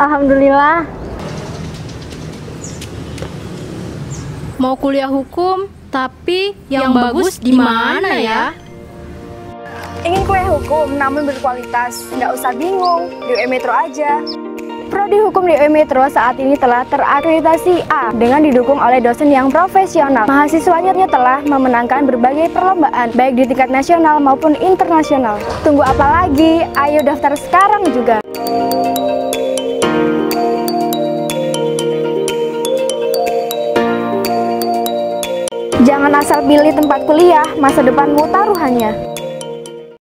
Alhamdulillah. Mau kuliah hukum, tapi yang bagus di mana ya? Ingin kuliah hukum namun berkualitas? Nggak usah bingung, di UM Metro aja. Prodi Hukum di UM Metro saat ini telah terakreditasi A dengan didukung oleh dosen yang profesional. Mahasiswanya telah memenangkan berbagai perlombaan, baik di tingkat nasional maupun internasional. Tunggu apa lagi? Ayo daftar sekarang juga. Jangan asal pilih tempat kuliah, masa depanmu taruhannya.